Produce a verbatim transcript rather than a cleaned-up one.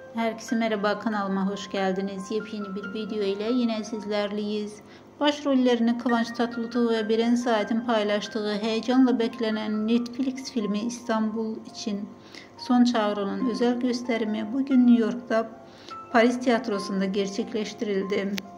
Herkese merhaba, kanalıma hoş geldiniz. Yepyeni bir video ile yine sizlerleyiz. Başrollerini Kıvanç Tatlıtuğ ve Beren Saat'in paylaştığı heyecanla beklenen Netflix filmi İstanbul için Son Çağrı'nın özel gösterimi bugün New York'ta Paris Tiyatrosu'nda gerçekleştirildi.